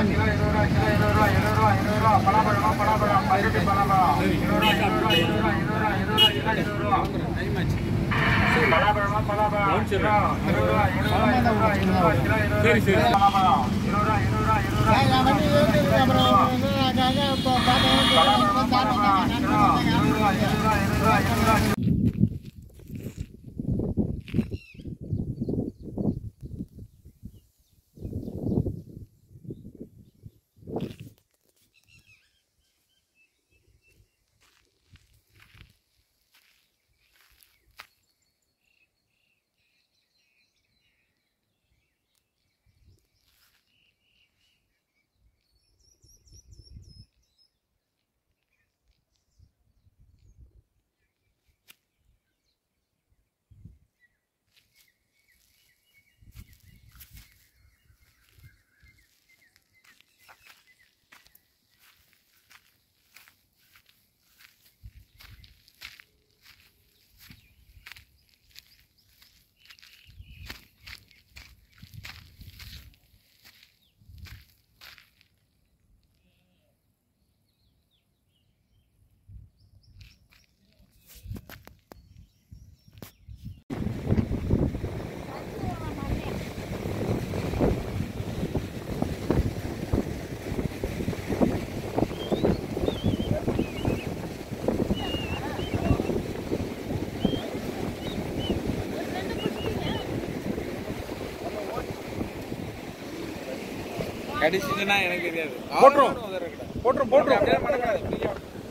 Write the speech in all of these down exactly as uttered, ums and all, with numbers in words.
கடிச்சிட்டுனா எனக்கு தெரியாது. போட்றோம் போட்றோம் போட்றோம் அப்படியே பண்ணக்கூடாது.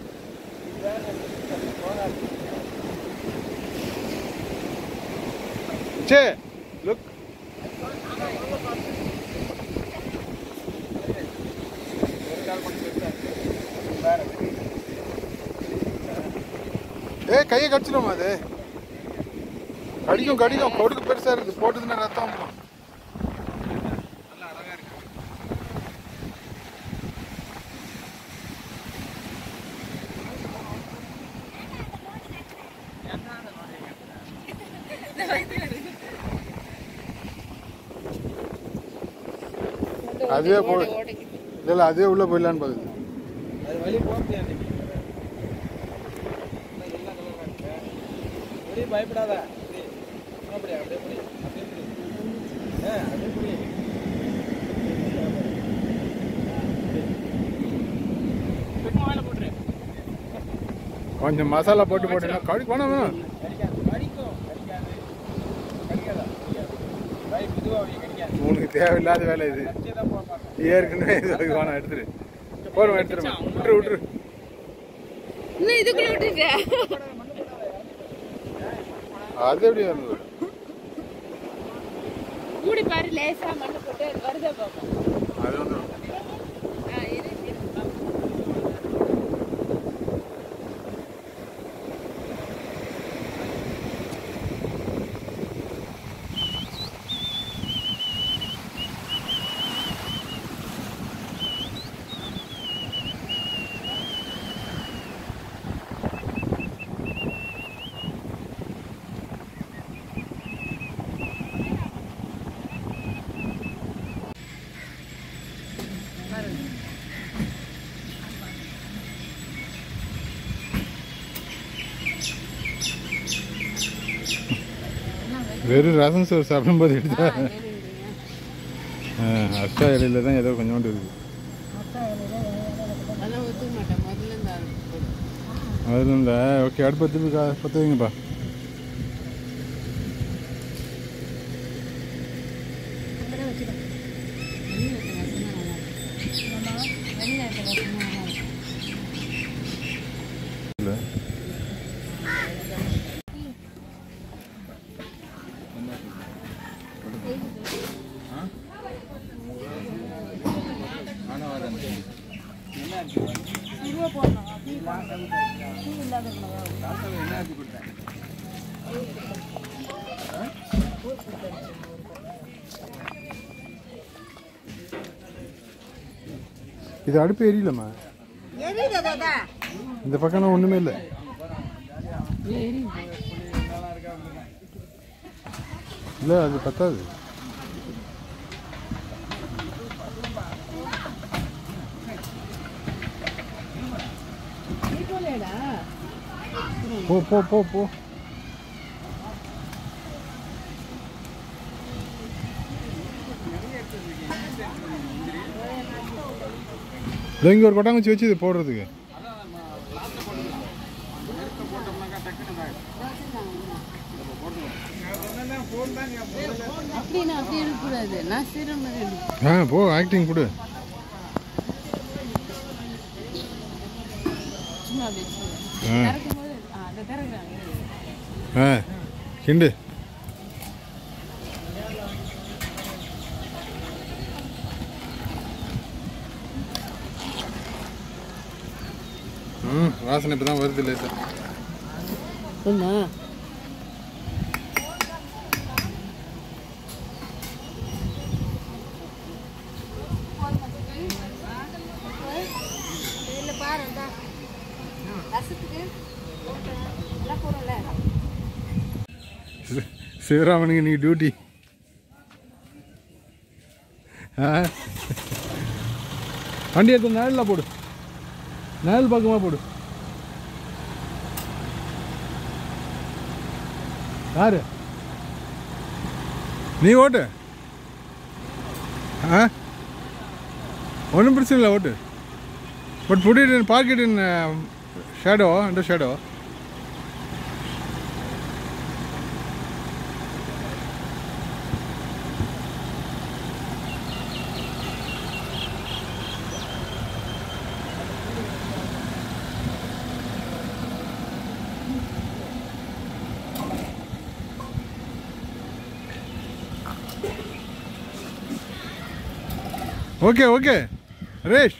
சே லுக் ஏ கையை கடிச்சிடுமா அது? கடிக்கும் கடிக்கும் கொடுக்கு பெருசா இருக்குது. போட்டதுன்னா ரத்தம். அதுவே போ இல்லை அதுவே உள்ள போயிடலான்னு பாக்குது. அது வழி போக முடியாது. வெளியே பயப்படாத. அப்படியே அப்படியே புடி அப்படியே புடி ஆ அப்படியே புடி. கொஞ்சம் மசாலா போட்டு போட்டீங்கன்னா கடி வேணாம் வேணாம். உனக்கு தேவையில்லாத வேலை இது. ஏற்கனவே இது வேணாம் எடுத்துரு. போறோம் எடுத்துருமா. விட்டுரு விட்டுரு. அது எப்படி வருது? மூடி பாரு லேசா மண்ணு போட்டு வருதா பாப்போம். அது வந்து வெறும் ரசம் சோறு சாப்பிடும்போது எடுத்தா அஷ்டா இலையில தான் ஏதோ கொஞ்சோண்டு இருக்குது. அதுல இந்த ஓகே அடுப்பு திருப்பி பற்ற வைங்கப்பா. இது அடுப்பு எரியலம்மா. இந்த பக்கம் ஒண்ணுமே இல்லை. இல்ல அது பத்தாது. போ போ போ போ. இங்கே ஒரு கொட்டாங்குச்சி வச்சு இது போடுறதுக்கு. ஆ போ ஆக்டிங் கொடு. ஆ கிண்டு. ம் வாசனை இப்போ தான் வருது இல்லை சார். என்ன சிவராமனுக்கு நீ டியூட்டி. ஆ வண்டி எடுத்து நேரில் போடு. நேரில் பக்கமாக போடு. யாரு நீ ஓட்டு. ஆ ஒன்றும் பிரச்சனை இல்லை ஓட்டு. But put it in park it in shadow under shadow. Okay okay Resh.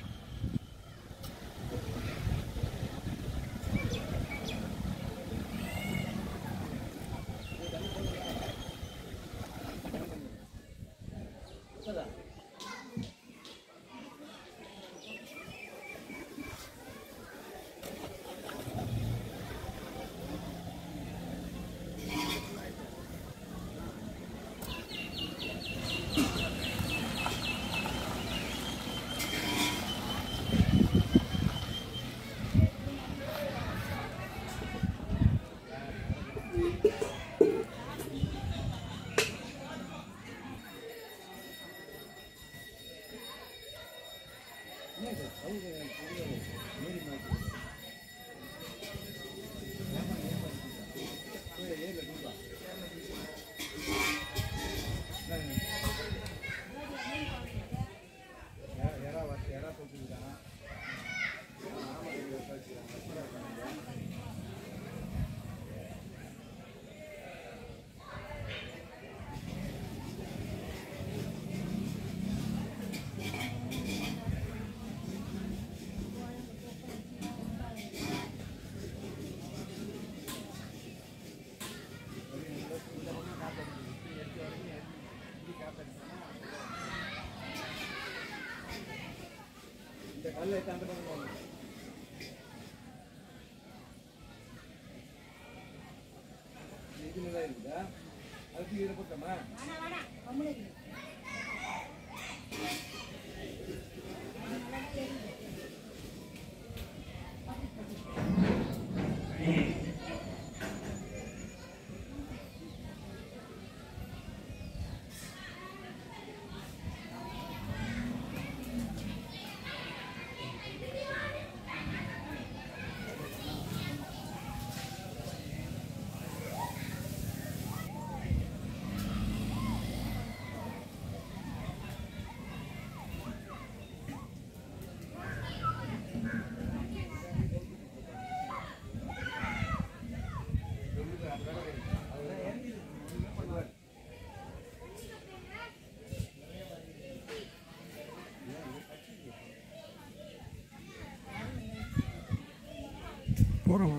போகிறோம்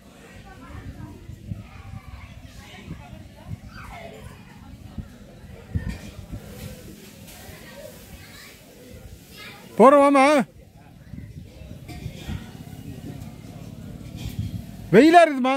போகிறோமாம்மா. வெயிலாக இருக்குதுமா.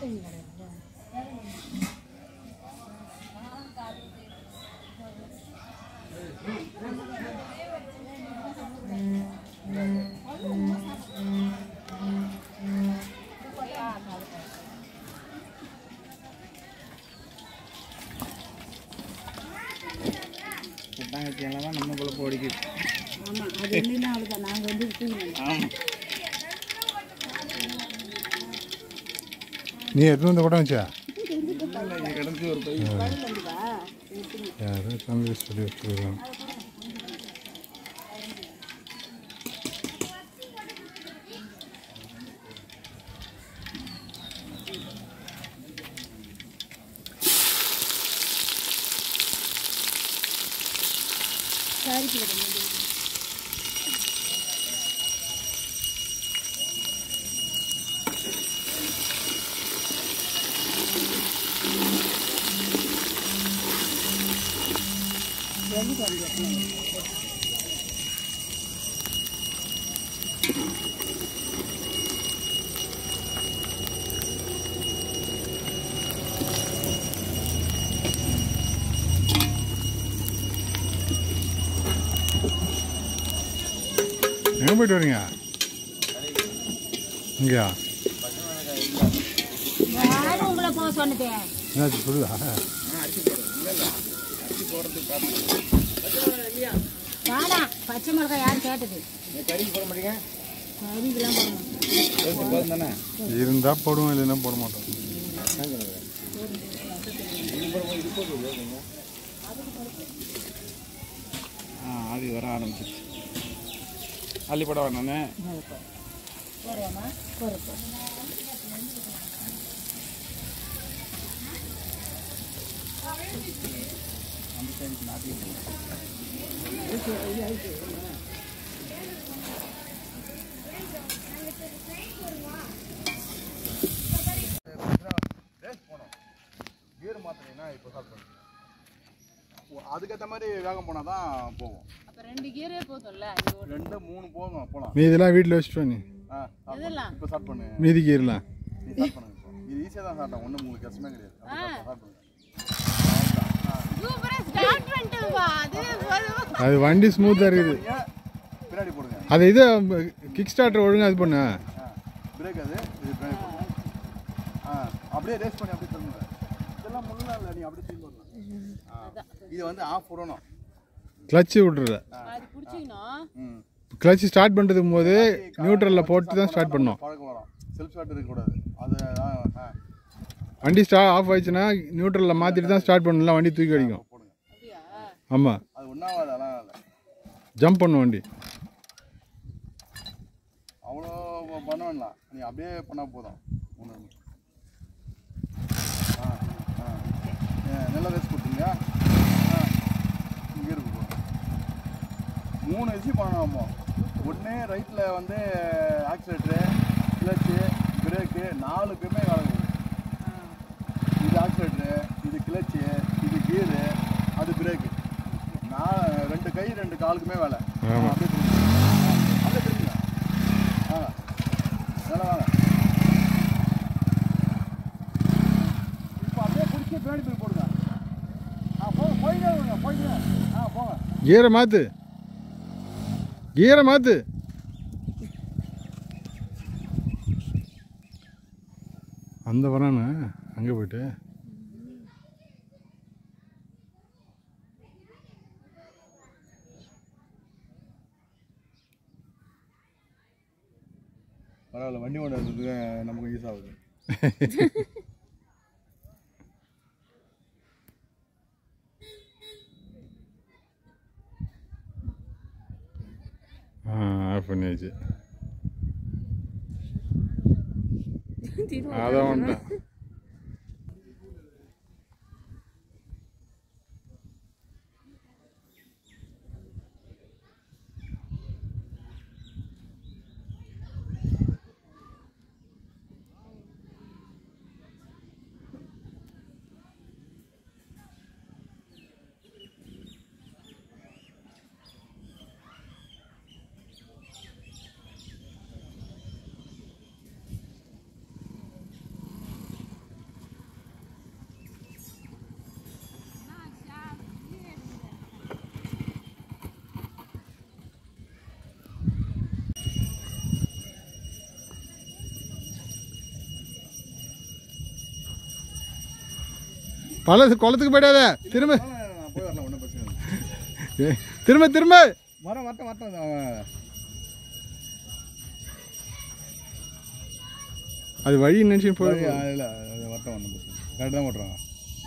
தான் நம்ம குள்ள போடிக்குது. ஆமாம், அது இல்லைன்னா அவ்வளோதான். நாங்கள் வந்து ஆமாம், நீ எடுத்து வந்து கூட வச்சா கிடச்சி ஒரு பை யாரும் தம்பி சொல்லி வச்சுருக்கோம். எங்கே போயிட்டு வரீங்க? இங்கேயா? யாரும் உங்களை போக சொன்னதேன் என்னாச்சு சொல்லுதா? வேணாம், பச்சை மிளகாய் யாரும் கேட்டது? கறிக்கு போட மாட்டீங்க? கறிக்கெல்லாம் போடணும். போதும் தானே? இருந்தால் போடுவோம், இல்லைன்னா போட மாட்டோம். ஆ, ஆவி வர ஆரம்பிச்சிச்சு. அள்ளி போட வேணானே. போடுவோமா? போடுறோம். அதுக்கேற்ற மாதிரி வேகம் போனால் தான் போகும். அப்போ ரெண்டு கீரே போதும்ல? ரெண்டு மூணு போதும் போகலாம். மீதிலாம் வீட்டில் வச்சுட்டு நீ. ஆ, இப்போ ஸ்டார்ட் பண்ணு. மீதி கீரலாம் நீ ஸ்டார்ட் பண்ணுங்க. இப்போ இது ஈஸியாக தான் ஸ்டார்ட் ஆகும், ஒன்றும் உங்களுக்கு கஷ்டமே கிடையாது. ஸ்டார்ட் பண்ணுங்க. அது வண்டி ஸ்மூத்தாக இருக்குது. பின்னாடி போடுங்க. அது இது கிக் ஸ்டார்டர் ஒழுங்காக இது பண்ண. பிரேக் அது இது பின்னாடி போடுங்க. ஆ, அப்படியே ரேஸ் பண்ணி அப்படியே தள்ளுங்க. இதெல்லாம் முள்ளலாம் இல்லை, நீ அப்படியே திரும்பி வரலாம். இது வந்து ஆஃப் விடணும். கிளச்சு விட்றத அது பிடிச்சிக்கணும். கிளச்சு ஸ்டார்ட் பண்ணுறதுக்கு போது நியூட்ரலில் போட்டு தான் ஸ்டார்ட் பண்ணணும். பழக்கம் வரும். செல்ஃப் ஸ்டார்ட் இருக்கக்கூடாது. அது வண்டி ஸ்டா ஆஃப் ஆயிடுச்சுன்னா நியூட்ரலில் மாற்றிட்டு தான் ஸ்டார்ட் பண்ணலாம். வண்டி தூக்கி அடிக்கும். ஆமாம், அது ஒன்றாவது அதெல்லாம் இல்லை. ஜம்ப் பண்ணும் வண்டி. அவ்வளோ பண்ண வேண்டாம், நீ அப்படியே பண்ணால் போதும். ஒன்று ஆ ஆ நல்லா ரேஸ் கொடுத்தீங்க. ஆ, இங்கே இருக்கு. மூணு விஷயம் பண்ணணும். ஒன்று ரைட்டில் வந்து ஆக்சிலேட்டரு, கிளச்சு, பிரேக்கு நாலு பேருமே வேலை. இது ஆக்சிலேட்டரு, இது கிளச்சு, இது கீரு, அது பிரேக்கு. நான் ரெண்டு கை ரெண்டு காலுக்குமே வேலை. அப்படியே அப்படியே தெரியுங்க. வாங்க நல்லா வாங்க. இப்போ அப்படியே பிடிச்சி பின்னாடி போய் போடுங்க. ஆ போங்க, போயிட்டே இருங்க, போயிட்டு. ஆ போங்க. கீரை மாற்று, கீரை மாற்று. அந்த வரானே அங்கே போயிட்டு பரவாயில்ல, வண்டி ஓடுறதுக்கு நமக்கு யூஸ் ஆகுது. ஆ ஆஃப் பண்ணியாச்சு. அதான் வந்துட்டேன். பழசு குளத்துக்கு போயிடாத திரும்ப நான் போய் வரலாம் ஒன்றும் பிரச்சனை இல்லை. ஏய், திரும்ப திரும்ப வரேன் வரட்டும் வரட்டும் அவன் அது வழி நினைச்சு போய் இல்லை அது வரட்டும் ஒன்றும் பிரச்சனை இல்லை. கரெக்டாக தான் ஓட்டுறாங்க.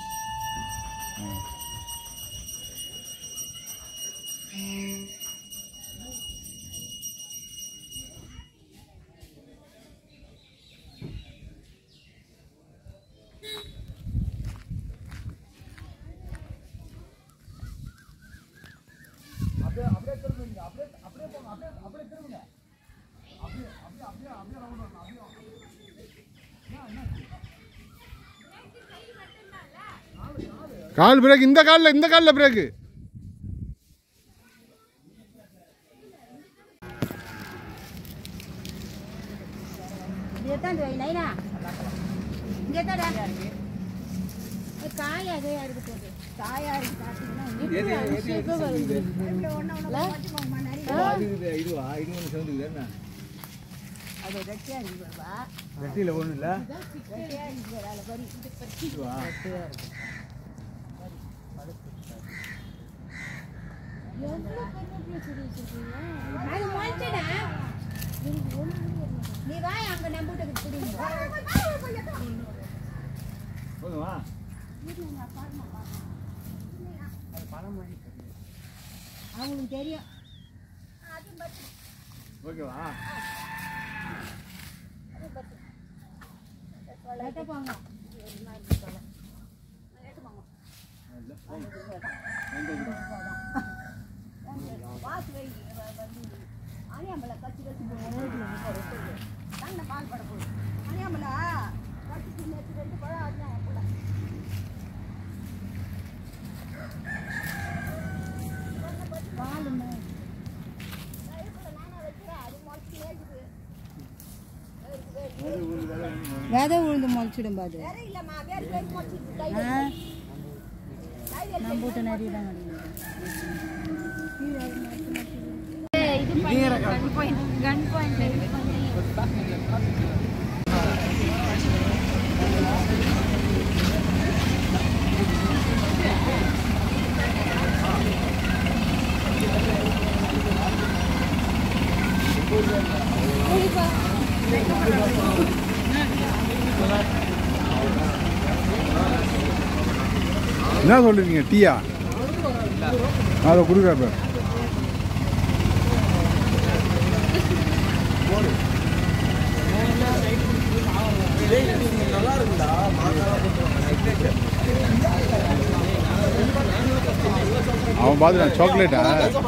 கால் பிரேக் இந்த காலில் இந்த காலில் பிரேக்கு அவங்களுக்கு தெரியும். ஓகேவா? லைட்டா போங்க. விதை உழுந்து முளைச்சிடும் பாது. நான் போட்ட நிறைய தான் என்ன சொல்றீங்க? டீயா? அதை கொடுக்குறப்ப அவன் பார்த்துட்டான். சாக்லேட்டா?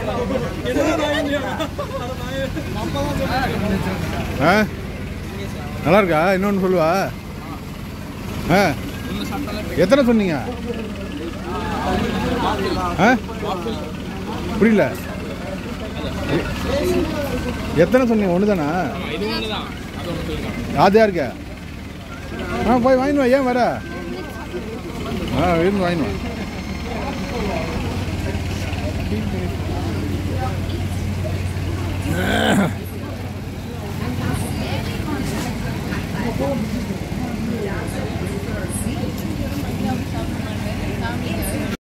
ஆ நல்லா இருக்கா? இன்னொன்று சொல்லுவா. ஆ எத்தனை சொன்னீங்க? ஆ புரியல. எத்தனை சொன்னீங்க? ஒன்று தானா? யார் யாருக்க? ஆ போய் வாங்கினு வா. ஏன் வர? ஆ இருந்து வாங்கினு வா.